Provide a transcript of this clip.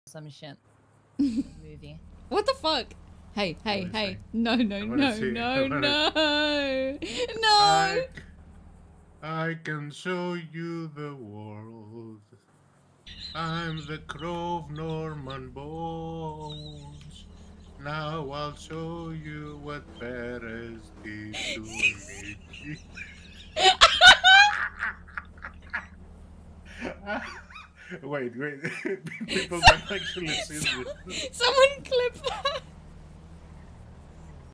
some shit. Movie. What the fuck? Hey, hey, hey. No, no, no, no, no. No. I can show you the world. I'm the crow of Norman bones. Now I'll show you what Perez did to me. Wait. People can actually see this. Someone clip that.